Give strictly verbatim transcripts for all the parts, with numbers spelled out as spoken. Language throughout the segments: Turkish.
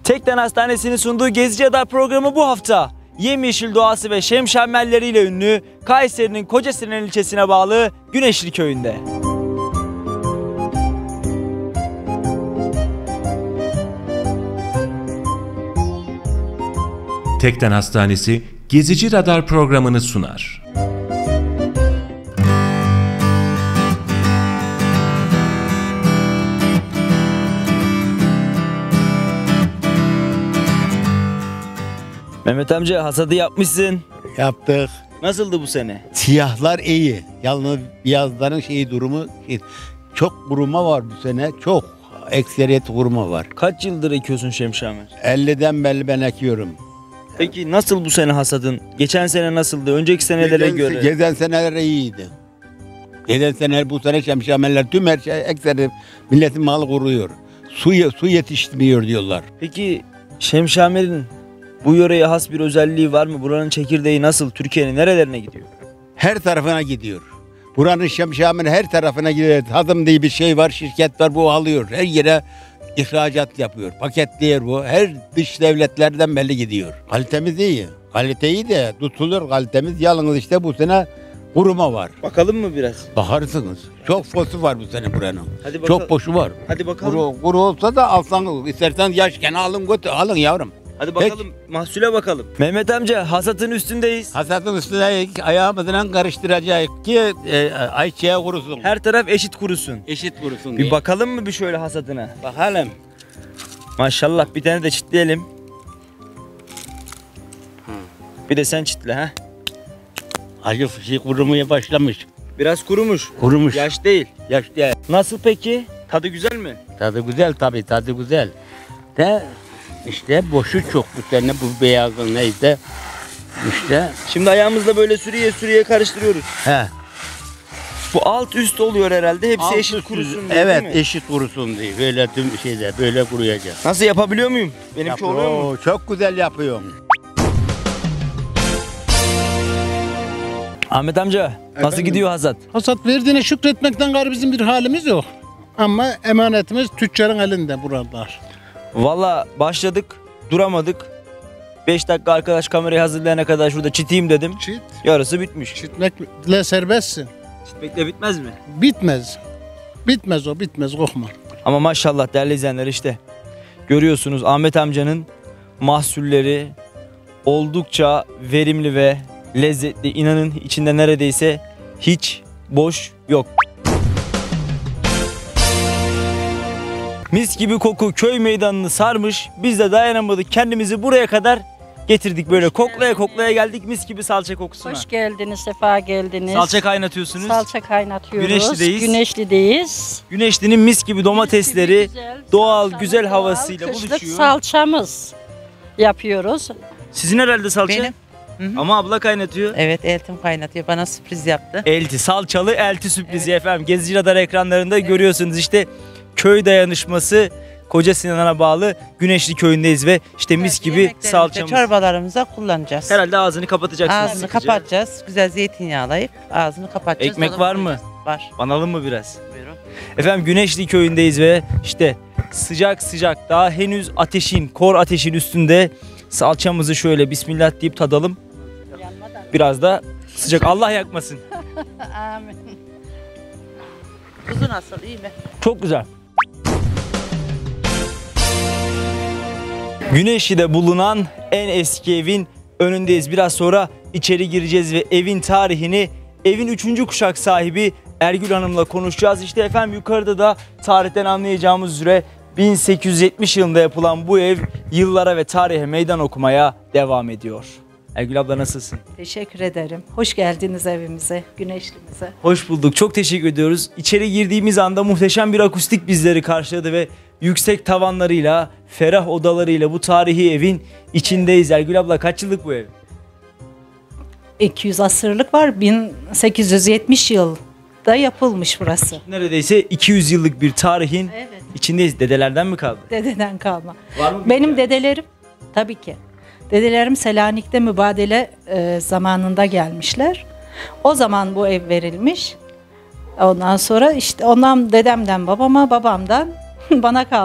Tekden Hastanesi'nin sunduğu Gezici Radar programı bu hafta yemyeşil doğası ve şemşemmelleriyle ünlü Kayseri'nin Kocasinan ilçesine bağlı Güneşli Köyü'nde. Tekden Hastanesi Gezici Radar programını sunar. Mehmet amca, hasadı yapmışsın. Yaptık. Nasıldı bu sene? Siyahlar iyi. Yalnız beyazların şeyi durumu çok kuruma var bu sene. Çok ekseriyet kuruma var. Kaç yıldır ekiyorsun şemşamer? elliden belli ben ekiyorum. Peki nasıl bu sene hasadın? Geçen sene nasıldı? Önceki senelere Geçen, göre? Geçen seneler iyiydi. Geçen seneler bu sene şemşameller tüm her şey ekseri milletin malı kuruyor. Su, su yetişmiyor diyorlar. Peki şemşamerin bu yöreye has bir özelliği var mı? Buranın çekirdeği nasıl? Türkiye'nin nerelerine gidiyor? Her tarafına gidiyor. Buranın şemşameri her tarafına gidiyor. Tadım diye bir şey var, şirket var, bu alıyor. Her yere ihracat yapıyor. Paketliyor bu. Her dış devletlerden belli gidiyor. Kalitemiz iyi. Kalite iyi de tutulur kalitemiz. Yalnız işte bu sene kuruma var. Bakalım mı biraz? Bakarsınız. Çok fosu var bu sene buranın. Hadi bakalım. Çok boşu var. Hadi bakalım. Kuru, kuru olsa da alsanız. İsterseniz yaşken alın götür. Alın yavrum. Hadi bakalım, Peki. mahsule bakalım. Mehmet amca, hasatın üstündeyiz. Hasatın üstüne ayağımızla karıştıracağız ki e, ayçiğe kurusun. Her taraf eşit kurusun. Eşit kurusun Bir diye. bakalım mı bir şöyle hasatına? Bakalım. Maşallah, bir tane de çitleyelim. Bir de sen çitle ha. Acı fışı kurumaya başlamış. Biraz kurumuş. Kurumuş. Yaş değil. Yaş değil. Nasıl peki? Tadı güzel mi? Tadı güzel tabii, tadı güzel. De işte boşu çok bu sene, bu beyazın neyse. İşte. Şimdi ayağımızla böyle sürüye sürüye karıştırıyoruz. He. Bu alt üst oluyor herhalde. Hepsi Alt eşit üst, kurusun diye, evet, değil mi? eşit kurusun diye. Böyle tüm şeyde böyle kuruyacak. Nasıl, yapabiliyor muyum? Benimki Yapıyor, oluyor mu? çok güzel yapıyorum. Ahmet amca, nasıl Efendim? gidiyor hasat? Hasat verdiğine şükretmekten gayrı bizim bir halimiz yok. Ama emanetimiz tüccarın elinde buralar. Valla başladık, duramadık. beş dakika arkadaş kamerayı hazırlayana kadar şurada çiteyim dedim. Çit, Yarısı bitmiş. çitmekle serbestsin. Çitmekle bitmez mi? Bitmez. Bitmez o, bitmez, korkma. Ama maşallah değerli izleyenler, işte görüyorsunuz Ahmet amcanın mahsulleri oldukça verimli ve lezzetli. İnanın içinde neredeyse hiç boş yok. Mis gibi koku köy meydanını sarmış. Biz de dayanamadık, kendimizi buraya kadar getirdik. Böyle Hoş koklaya geldiniz. koklaya geldik mis gibi salça kokusuna. Hoş geldiniz, sefa geldiniz. Salça kaynatıyorsunuz. Salça kaynatıyoruz. Güneşli'deyiz. Güneşli'deyiz. Güneşli'nin mis gibi domatesleri Mis gibi güzel, doğal salçamız güzel doğal, havasıyla kışlık buluşuyor. salçamız yapıyoruz. Sizin herhalde salça? Benim. Hı hı. Ama abla kaynatıyor. Evet, eltim kaynatıyor. Bana sürpriz yaptı. Elti, salçalı elti sürprizi efendim. Gezici Radar ekranlarında görüyorsunuz işte köy dayanışması Kocasinan'a bağlı Güneşli Köyü'ndeyiz ve işte mis gibi Yemeklerimizde, salçamız. çorbalarımıza kullanacağız. Herhalde ağzını kapatacaksınız. Ağzını sıkıca. kapatacağız. Güzel zeytinyağlayıp ağzını kapatacağız. Ekmek Onu var mı? koyacağız. Var. Banalım mı biraz? Buyurun. Efendim Güneşli Köyü'ndeyiz ve işte sıcak sıcak daha henüz ateşin, kor ateşin üstünde salçamızı şöyle bismillah deyip tadalım. Biraz da sıcak, Allah yakmasın. Amin. Kuzu nasıl, iyi mi? Çok güzel. Güneşli'de bulunan en eski evin önündeyiz. Biraz sonra içeri gireceğiz ve evin tarihini, evin üçüncü kuşak sahibi Ergül Hanım'la konuşacağız. İşte efendim yukarıda da tarihten anlayacağımız üzere bin sekiz yüz yetmiş yılında yapılan bu ev yıllara ve tarihe meydan okumaya devam ediyor. Ergül abla, nasılsın? Teşekkür ederim. Hoş geldiniz evimize, Güneşli'mize. Hoş bulduk. Çok teşekkür ediyoruz. İçeri girdiğimiz anda muhteşem bir akustik bizleri karşıladı ve yüksek tavanlarıyla, ferah odalarıyla bu tarihi evin içindeyiz. Ergül abla, kaç yıllık bu ev? iki yüz asırlık var. bin sekiz yüz yetmiş yılda yapılmış burası. Neredeyse iki yüz yıllık bir tarihin Evet. içindeyiz. Dedelerden mi kaldı? Dededen kalma. Var mı? Benim dedelerim, tabii ki. Dedelerim Selanik'te mübadele e, zamanında gelmişler. O zaman bu ev verilmiş. Ondan sonra işte ondan dedemden babama, babamdan bana kaldı.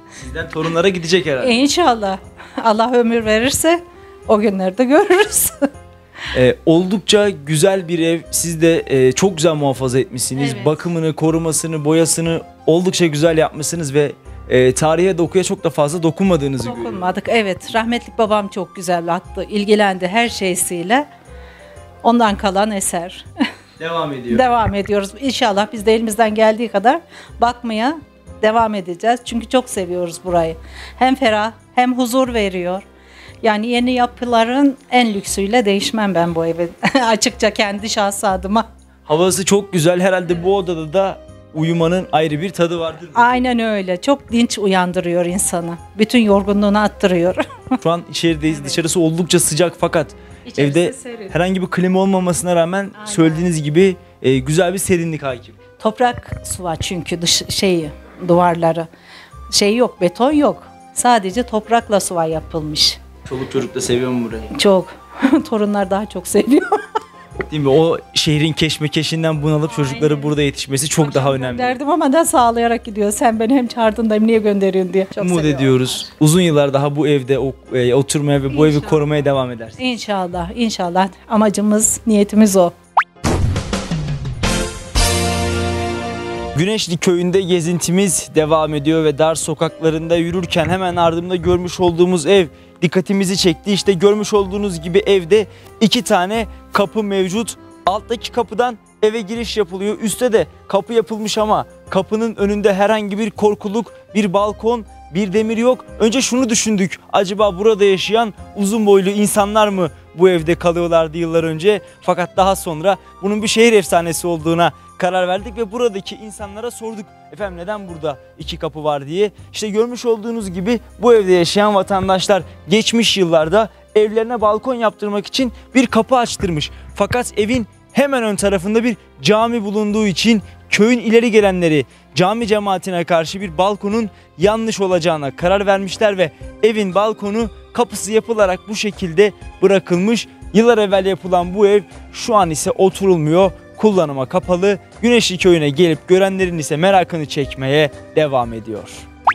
Sizden torunlara gidecek herhalde. İnşallah. Allah ömür verirse o günlerde görürüz. Ee, oldukça güzel bir ev. Siz de e, çok güzel muhafaza etmişsiniz. Evet. Bakımını, korumasını, boyasını oldukça güzel yapmışsınız ve e, tarihe dokuya çok da fazla dokunmadığınızı görüyorum. Dokunmadık. Evet. Rahmetli babam çok güzel attı. İlgilendi her şeysiyle. Ondan kalan eser. Devam ediyor. Devam ediyoruz. İnşallah biz de elimizden geldiği kadar bakmaya devam edeceğiz. Çünkü çok seviyoruz burayı. Hem ferah hem huzur veriyor. Yani yeni yapıların en lüksüyle değişmem ben bu evi. Açıkça kendi şahsı adıma. Havası çok güzel. Herhalde bu odada da uyumanın ayrı bir tadı vardır. Aynen öyle. Çok dinç uyandırıyor insanı. Bütün yorgunluğunu attırıyor. Şu an içerideyiz. Dışarısı oldukça sıcak fakat İçerisi evde serin. herhangi bir klima olmamasına rağmen Aynen. söylediğiniz gibi e, güzel bir serinlik hakim. Toprak su var çünkü dış şeyi, duvarları. Şey yok, beton yok. Sadece toprakla suva yapılmış. Çoluk çocuk da seviyor mu burayı? Çok. Torunlar daha çok seviyor. Değil mi? O şehrin keşmekeşinden bunalıp çocukları burada yetişmesi çok daha önemli. Derdim ama da sağlayarak gidiyor. Sen beni hem çağırdın da hem niye gönderiyorsun diye. Çok Umut seviyorum. ediyoruz. Uzun yıllar daha bu evde o- e, oturmaya ve bu evi İnşallah. korumaya devam edersin. İnşallah, inşallah. Amacımız, niyetimiz o. Güneşli köyünde gezintimiz devam ediyor ve dar sokaklarında yürürken hemen ardımda görmüş olduğumuz ev dikkatimizi çekti. İşte görmüş olduğunuz gibi evde iki tane kapı mevcut. Alttaki kapıdan eve giriş yapılıyor. Üstte de kapı yapılmış ama kapının önünde herhangi bir korkuluk, bir balkon, bir demir yok. Önce şunu düşündük. Acaba burada yaşayan uzun boylu insanlar mı bu evde kalıyorlardı yıllar önce? Fakat daha sonra bunun bir şehir efsanesi olduğuna karar verdik ve buradaki insanlara sorduk. Efendim neden burada iki kapı var diye. İşte görmüş olduğunuz gibi bu evde yaşayan vatandaşlar geçmiş yıllarda evlerine balkon yaptırmak için bir kapı açtırmış. Fakat evin hemen ön tarafında bir cami bulunduğu için köyün ileri gelenleri cami cemaatine karşı bir balkonun yanlış olacağına karar vermişler ve evin balkonu kapısı yapılarak bu şekilde bırakılmış. Yıllar evvel yapılan bu ev şu an ise oturulmuyor, kullanıma kapalı. Güneşli köyüne gelip görenlerin ise merakını çekmeye devam ediyor.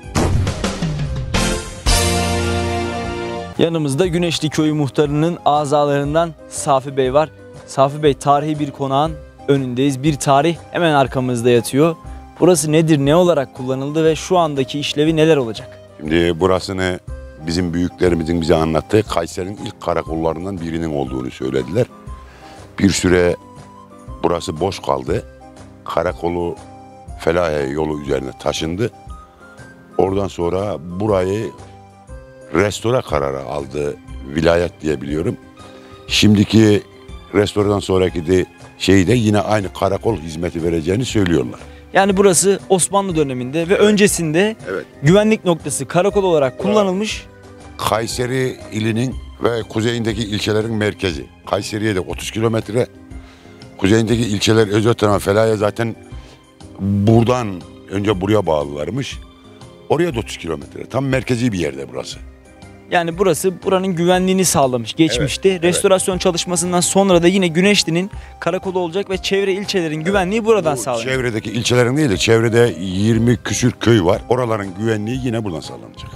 Yanımızda Güneşli Köyü muhtarının azalarından Safi Bey var. Safi Bey, tarihi bir konağın önündeyiz. Bir tarih hemen arkamızda yatıyor. Burası nedir, ne olarak kullanıldı ve şu andaki işlevi neler olacak? Şimdi burasını bizim büyüklerimizin bize anlattığı Kayseri'nin ilk karakollarından birinin olduğunu söylediler. Bir süre burası boş kaldı. Karakolu Felahiye yolu üzerine taşındı. Oradan sonra burayı restore kararı aldı vilayet diye biliyorum. Şimdiki restoradan sonraki de şeyde yine aynı karakol hizmeti vereceğini söylüyorlar. Yani burası Osmanlı döneminde ve öncesinde Evet. güvenlik noktası karakol olarak kullanılmış. Kayseri ilinin ve kuzeyindeki ilçelerin merkezi. Kayseri'ye de otuz kilometre. Kuzeyindeki ilçeler Özötema, Felahiye zaten buradan önce buraya bağlılarmış. Oraya da otuz kilometre. Tam merkezi bir yerde burası. Yani burası buranın güvenliğini sağlamış geçmişte. Evet, Restorasyon çalışmasından sonra da yine Güneşli'nin karakolu olacak ve çevre ilçelerin güvenliği buradan Bu sağlanacak. çevredeki ilçelerin değil de çevrede yirmi küsür köy var. Oraların güvenliği yine buradan sağlanacak.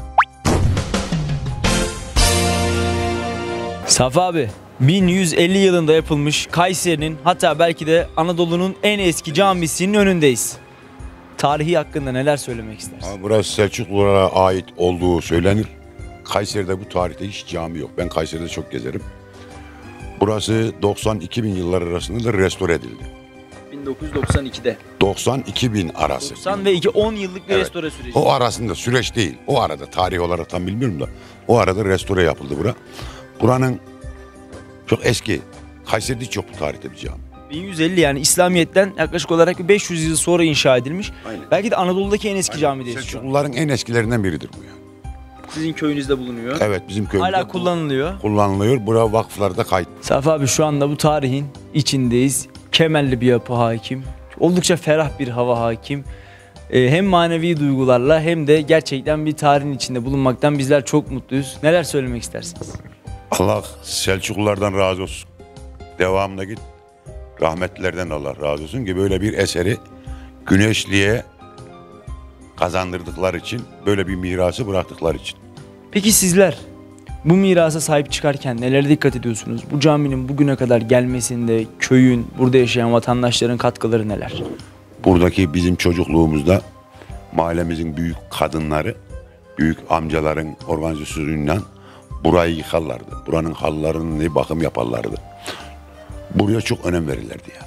Safi abi, bin yüz elli yılında yapılmış Kayseri'nin, hatta belki de Anadolu'nun en eski camisinin önündeyiz. Tarihi hakkında neler söylemek istersin? Ama burası Selçuklulara ait olduğu söylenir. Kayseri'de bu tarihte hiç cami yok. Ben Kayseri'de çok gezerim. Burası doksan iki bin yıllar arasında da restore edildi. bin dokuz yüz doksan ikide. doksan iki bin arası. doksan ve iki, on yıllık bir Evet. restore süreci. O arasında süreç değil. O arada tarih olarak tam bilmiyorum da o arada restore yapıldı bura. Buranın çok eski. Kayseri'de hiç yok bu tarihte bir cami. bin yüz elli, yani İslamiyet'ten yaklaşık olarak bir beş yüz yıl sonra inşa edilmiş. Aynen. Belki de Anadolu'daki en eski Aynen. camideyiz şu an. Selçukluların en eskilerinden biridir bu yani. Sizin köyünüzde bulunuyor. Evet, bizim köyümüzde Hala bu kullanılıyor. kullanılıyor. Bura vakıflarda kayıt. Safi abi, şu anda bu tarihin içindeyiz. Kemerli bir yapı hakim. Oldukça ferah bir hava hakim. Ee, hem manevi duygularla hem de gerçekten bir tarihin içinde bulunmaktan bizler çok mutluyuz. Neler söylemek istersiniz? Allah Selçuklulardan razı olsun. Devamına git. Rahmetlilerden Allah razı olsun ki böyle bir eseri Güneşli'ye kazandırdıkları için, böyle bir mirası bıraktıkları için. Peki sizler bu mirasa sahip çıkarken nelere dikkat ediyorsunuz? Bu caminin bugüne kadar gelmesinde köyün, burada yaşayan vatandaşların katkıları neler? Buradaki bizim çocukluğumuzda mahallemizin büyük kadınları, büyük amcaların organizasyonuyla burayı yıkarlardı. Buranın halılarını bakım yaparlardı. Buraya çok önem verirlerdi ya.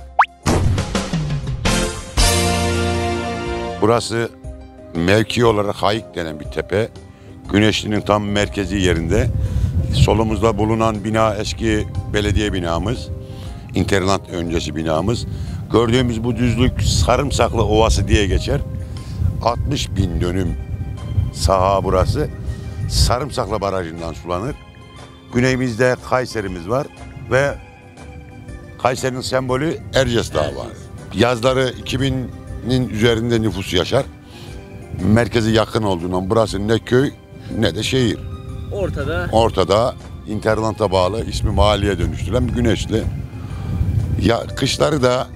Burası mevki olarak Hayık denen bir tepe. Güneşli'nin tam merkezi yerinde. Solumuzda bulunan bina eski belediye binamız. İnternet öncesi binamız. Gördüğümüz bu düzlük Sarımsaklı Ovası diye geçer. altmış bin dönüm saha burası. Sarımsaklı Barajı'ndan sulanır. Güneyimizde Kayseri'miz var ve Kayseri'nin sembolü Erciyes Dağı var. Yazları iki binin üzerinde nüfus yaşar. Merkezi yakın olduğundan burası ne köy ne de şehir. Ortada. Ortada internete bağlı, ismi mahalleye dönüştürülen bir Güneşli. Ya kışları da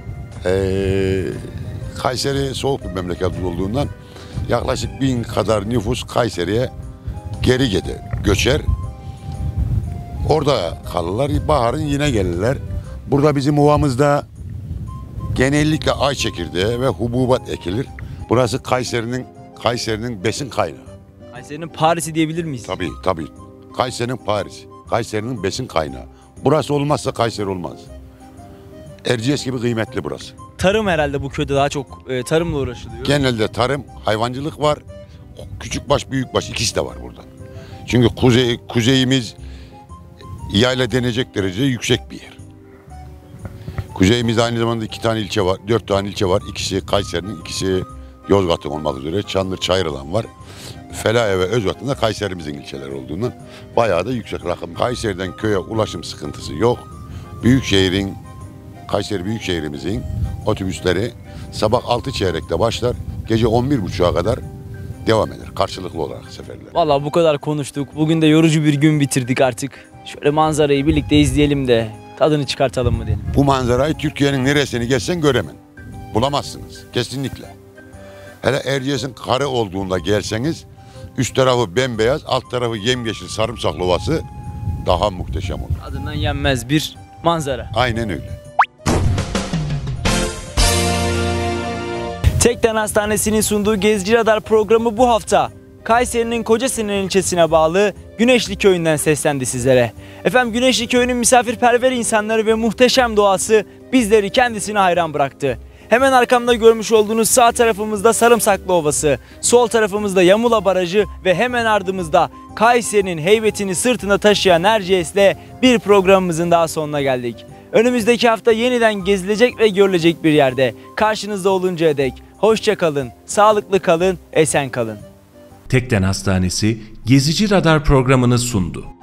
ee, Kayseri soğuk bir memleket olduğundan yaklaşık bin kadar nüfus Kayseri'ye geri gider, göçer. Orada kalırlar. Baharın yine gelirler. Burada bizim ovamızda genellikle ay çekirdeği ve hububat ekilir. Burası Kayseri'nin Kayseri'nin besin kaynağı. Kayseri'nin Paris'i diyebilir miyiz? Tabii tabii. Kayseri'nin Paris'i. Kayseri'nin besin kaynağı. Burası olmazsa Kayseri olmaz. Erciyes gibi kıymetli burası. Tarım herhalde bu köyde daha çok e, tarımla uğraşılıyor. Genelde tarım, hayvancılık var. Küçükbaş, büyükbaş ikisi de var burada. Çünkü kuzey, kuzeyimiz yayla denecek derece yüksek bir yer. Kuzeyimizde aynı zamanda iki tane ilçe var, dört tane ilçe var. İkisi Kayseri'nin, ikisi Yozgat'ın olmak üzere. Çandır, Çayırılan var. Felahiye ve Özvat'ın da Kayserimizin ilçeleri olduğundan bayağı da yüksek rakım. Kayseri'den köye ulaşım sıkıntısı yok. Büyükşehir'in, Kayseri Büyükşehir'imizin otobüsleri sabah altı çeyrekte başlar, gece on bir buçuğa kadar devam eder. Karşılıklı olarak seferler. Vallahi bu kadar konuştuk. Bugün de yorucu bir gün bitirdik artık. Şöyle manzarayı birlikte izleyelim de tadını çıkartalım mı diyelim. Bu manzarayı Türkiye'nin neresini geçsen göremem. Bulamazsınız. Kesinlikle. Hele Erciyes'in kare olduğunda gelseniz üst tarafı bembeyaz, alt tarafı yemyeşil sarımsaklı ovası daha muhteşem olur. Adından yenmez bir manzara. Aynen öyle. Tekden Hastanesi'nin sunduğu Gezici Radar programı bu hafta Kayseri'nin Kocasinan ilçesine bağlı Güneşli Köyü'nden seslendi sizlere. Efendim Güneşli Köyü'nün misafirperver insanları ve muhteşem doğası bizleri kendisine hayran bıraktı. Hemen arkamda görmüş olduğunuz sağ tarafımızda Sarımsaklı Ovası, sol tarafımızda Yamula Barajı ve hemen ardımızda Kayseri'nin heybetini sırtına taşıyan Erciyes'le bir programımızın daha sonuna geldik. Önümüzdeki hafta yeniden gezilecek ve görülecek bir yerde karşınızda oluncaya dek hoşça kalın, sağlıklı kalın, esen kalın. Tekden Hastanesi Gezici Radar programını sundu.